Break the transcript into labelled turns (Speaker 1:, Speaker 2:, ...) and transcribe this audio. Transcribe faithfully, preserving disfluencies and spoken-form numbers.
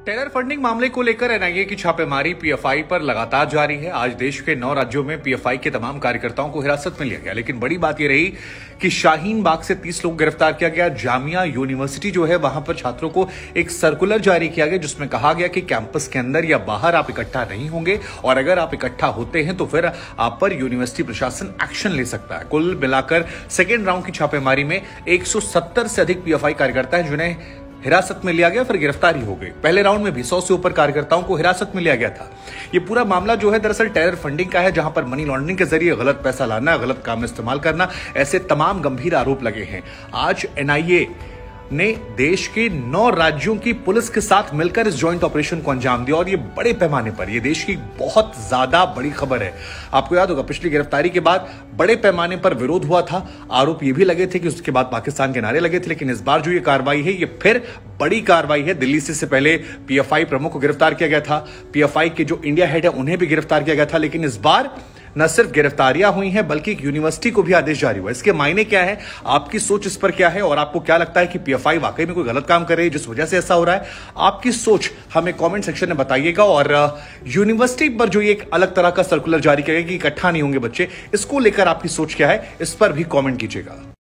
Speaker 1: Terror funding मामले को लेकर एनआईए की छापेमारी पीएफआई पर लगातार जारी है। आज देश के नौ राज्यों में पीएफआई के तमाम कार्यकर्ताओं को हिरासत में लिया गया, लेकिन बड़ी बात यह रही कि शाहीन बाग से तीस लोग गिरफ्तार किया गया। जामिया यूनिवर्सिटी जो है वहां पर छात्रों को एक सर्कुलर जारी किया गया जिसमें कहा गया कि कैंपस के अंदर या बाहर आप इकट्ठा नहीं होंगे और अगर आप इकट्ठा होते हैं तो फिर आप पर यूनिवर्सिटी प्रशासन एक्शन ले सकता है। कुल मिलाकर सेकेंड राउंड की छापेमारी में एक सौ सत्तर से अधिक पीएफआई कार्यकर्ता है जिन्हें हिरासत में लिया गया, फिर गिरफ्तारी हो गई। पहले राउंड में भी सौ से ऊपर कार्यकर्ताओं को हिरासत में लिया गया था। ये पूरा मामला जो है दरअसल टेरर फंडिंग का है, जहां पर मनी लॉन्ड्रिंग के जरिए गलत पैसा लाना, गलत काम में इस्तेमाल करना, ऐसे तमाम गंभीर आरोप लगे हैं। आज एनआईए ने देश के नौ राज्यों की पुलिस के साथ मिलकर इस जॉइंट ऑपरेशन को अंजाम दिया और ये बड़े पैमाने पर, ये देश की बहुत ज्यादा बड़ी खबर है। आपको याद होगा पिछली गिरफ्तारी के बाद बड़े पैमाने पर विरोध हुआ था, आरोप ये भी लगे थे कि उसके बाद पाकिस्तान के नारे लगे थे, लेकिन इस बार जो ये कार्रवाई है ये फिर बड़ी कार्रवाई है। दिल्ली से, से पहले पीएफआई प्रमुख को गिरफ्तार किया गया था, पीएफआई के जो इंडिया हेड है उन्हें भी गिरफ्तार किया गया था, लेकिन इस बार न सिर्फ गिरफ्तारियां हुई हैं बल्कि एक यूनिवर्सिटी को भी आदेश जारी हुआ। इसके मायने क्या है, आपकी सोच इस पर क्या है और आपको क्या लगता है कि पीएफआई वाकई में कोई गलत काम कर रही है जिस वजह से ऐसा हो रहा है? आपकी सोच हमें कमेंट सेक्शन में बताइएगा। और यूनिवर्सिटी पर जो ये एक अलग तरह का सर्कुलर जारी किया गया कि इकट्ठा नहीं होंगे बच्चे, इसको लेकर आपकी सोच क्या है इस पर भी कमेंट कीजिएगा।